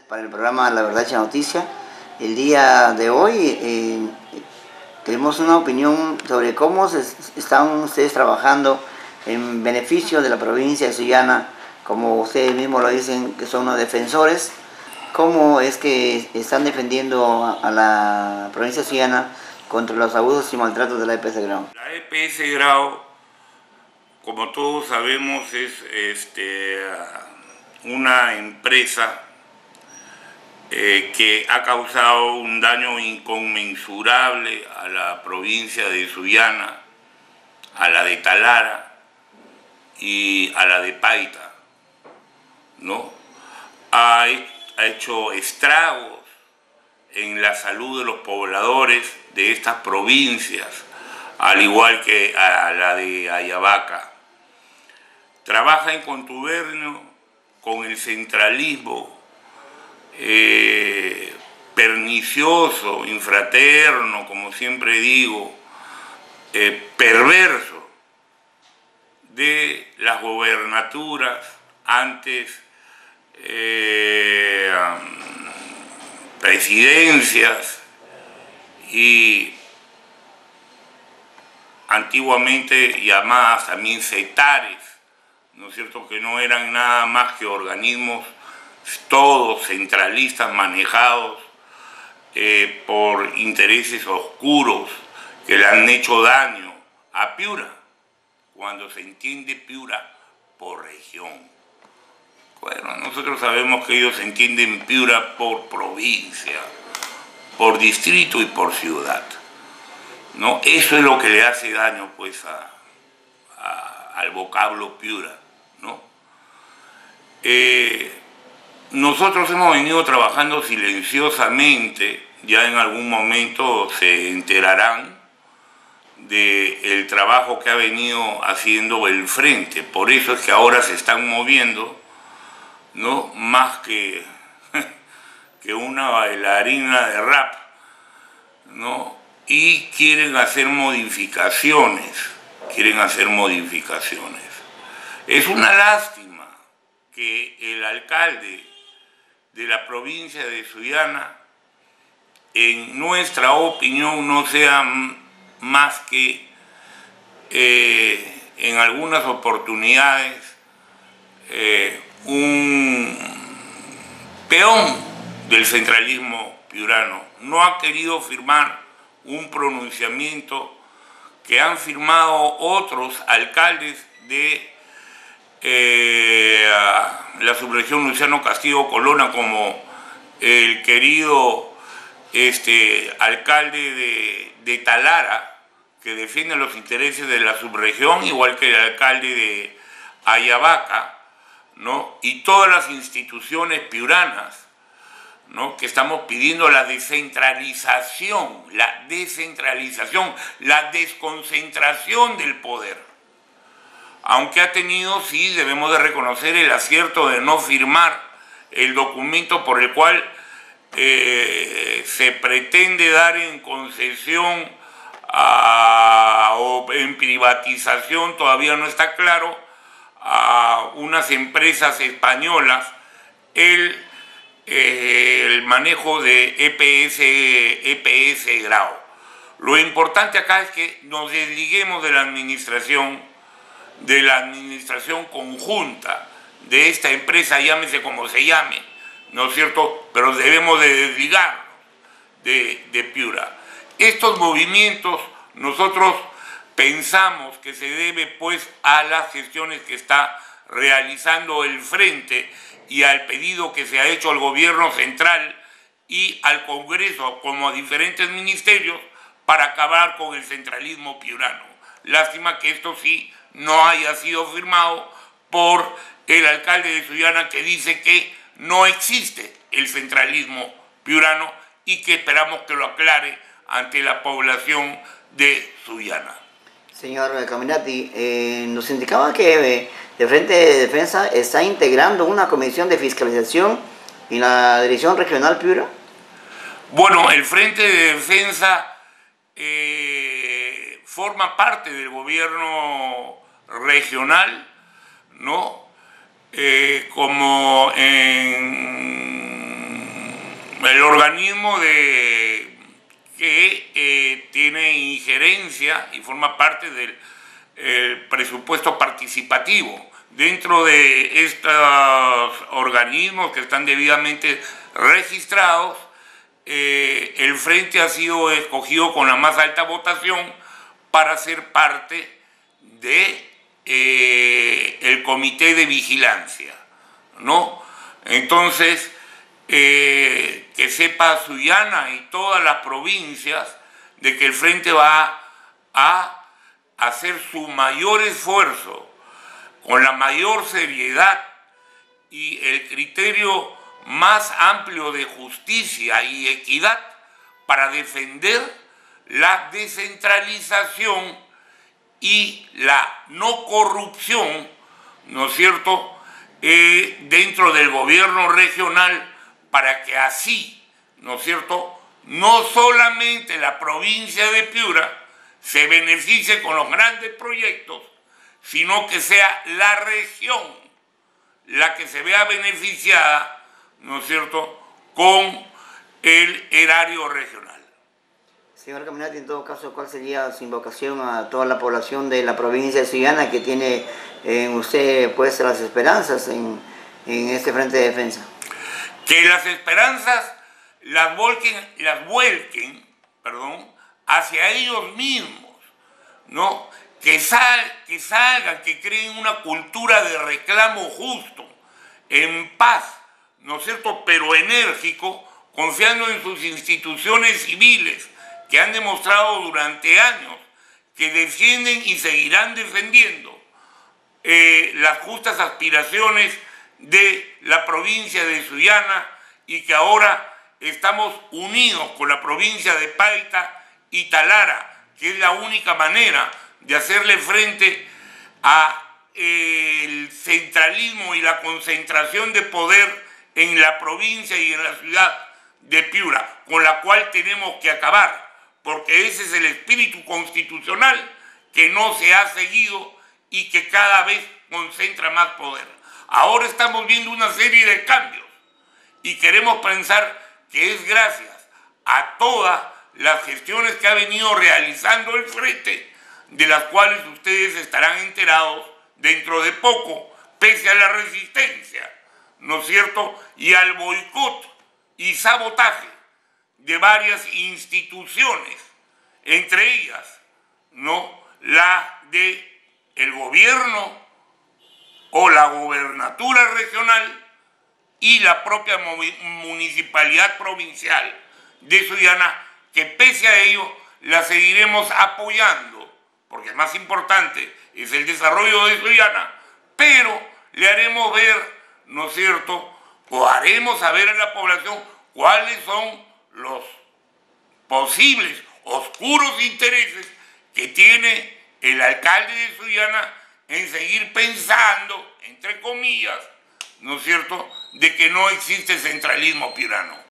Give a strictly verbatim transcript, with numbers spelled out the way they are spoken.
para el programa La Verdad Hecha Noticia. El día de hoy eh, tenemos una opinión sobre cómo se, están ustedes trabajando en beneficio de la provincia de Sullana, como ustedes mismos lo dicen, que son los defensores. ¿Cómo es que están defendiendo a, a la provincia de Sullana contra los abusos y maltratos de la E P S Grau? La E P S Grau, como todos sabemos, es este, una empresa eh, que ha causado un daño inconmensurable a la provincia de Sullana, a la de Talara y a la de Paita, ¿no? Ha, ha hecho estragos en la salud de los pobladores de estas provincias, al igual que a la de Ayabaca. Trabaja en contubernio con el centralismo eh, pernicioso, infraterno, como siempre digo, eh, perverso de las gobernaturas antes eh, presidencias y antiguamente llamadas también cetares, ¿no es cierto?, que no eran nada más que organismos todos centralistas manejados eh, por intereses oscuros que le han hecho daño a Piura, cuando se entiende Piura por región. Bueno, nosotros sabemos que ellos entienden Piura por provincia, por distrito y por ciudad, ¿no? Eso es lo que le hace daño, pues, a, a, al vocablo Piura, ¿no? Eh, nosotros hemos venido trabajando silenciosamente, ya en algún momento se enterarán del trabajo que ha venido haciendo el Frente, por eso es que ahora se están moviendo, ¿no?, más que, que una bailarina de rap, ¿no?, y quieren hacer modificaciones, quieren hacer modificaciones. Es una lástima que el alcalde de la provincia de Sullana, en nuestra opinión, no sea más que eh, en algunas oportunidades eh, un peón del centralismo piurano. No ha querido firmar un pronunciamiento que han firmado otros alcaldes de eh, la subregión Luciano Castillo Colonna, como el querido este, alcalde de, de Talara, que defiende los intereses de la subregión, igual que el alcalde de Ayabaca, ¿no?, y todas las instituciones piuranas, ¿no?, que estamos pidiendo la descentralización, la descentralización, la desconcentración del poder. Aunque ha tenido, sí, debemos de reconocer el acierto de no firmar el documento por el cual eh, se pretende dar en concesión a, o en privatización, todavía no está claro, a unas empresas españolas el, eh, el manejo de E P S, E P S Grau. Lo importante acá es que nos desliguemos de la administración, de la administración conjunta de esta empresa, llámese como se llame, ¿no es cierto?, pero debemos de desligarnos de, de Piura. Estos movimientos nosotros pensamos que se debe, pues, a las gestiones que está realizando el Frente y al pedido que se ha hecho al gobierno central y al Congreso, como a diferentes ministerios, para acabar con el centralismo piurano. Lástima que esto sí no haya sido firmado por el alcalde de Sullana, que dice que no existe el centralismo piurano y que esperamos que lo aclare ante la población de Sullana. Señor Caminati, eh, nos indicaba que eh, el Frente de Defensa está integrando una comisión de fiscalización en la Dirección Regional Piura. Bueno, el Frente de Defensa eh, forma parte del gobierno regional, ¿no? Eh, como en organismo de, que eh, tiene injerencia y forma parte del eh, presupuesto participativo. Dentro de estos organismos que están debidamente registrados, eh, el Frente ha sido escogido con la más alta votación para ser parte de eh, el comité de vigilancia, ¿no? Entonces, eh, que sepa Sullana y todas las provincias de que el Frente va a hacer su mayor esfuerzo con la mayor seriedad y el criterio más amplio de justicia y equidad para defender la descentralización y la no corrupción, ¿no es cierto?, eh, dentro del gobierno regional, para que así, ¿no es cierto?, no solamente la provincia de Piura se beneficie con los grandes proyectos, sino que sea la región la que se vea beneficiada, ¿no es cierto?, con el erario regional. Señor Caminati, en todo caso, ¿cuál sería su invocación a toda la población de la provincia de Sullana que tiene en usted puestas las esperanzas en, en este Frente de Defensa? Que las esperanzas las vuelquen, las vuelquen, perdón, hacia ellos mismos, ¿no? Que, sal, que salgan, que creen una cultura de reclamo justo, en paz, ¿no es cierto?, pero enérgico, confiando en sus instituciones civiles, que han demostrado durante años que defienden y seguirán defendiendo eh, las justas aspiraciones de la provincia de Sullana, y que ahora estamos unidos con la provincia de Paita y Talara, que es la única manera de hacerle frente al centralismo y la concentración de poder en la provincia y en la ciudad de Piura, con la cual tenemos que acabar, porque ese es el espíritu constitucional que no se ha seguido y que cada vez concentra más poder. Ahora estamos viendo una serie de cambios y queremos pensar que es gracias a todas las gestiones que ha venido realizando el Frente, de las cuales ustedes estarán enterados dentro de poco, pese a la resistencia, ¿no es cierto?, y al boicot y sabotaje de varias instituciones, entre ellas, ¿no?, la de el gobierno o la gobernatura regional y la propia municipalidad provincial de Sullana, que pese a ello la seguiremos apoyando, porque el más importante es el desarrollo de Sullana, pero le haremos ver, ¿no es cierto?, o haremos saber a la población cuáles son los posibles oscuros intereses que tiene el alcalde de Sullana en seguir pensando, entre comillas, ¿no es cierto?, de que no existe centralismo piurano.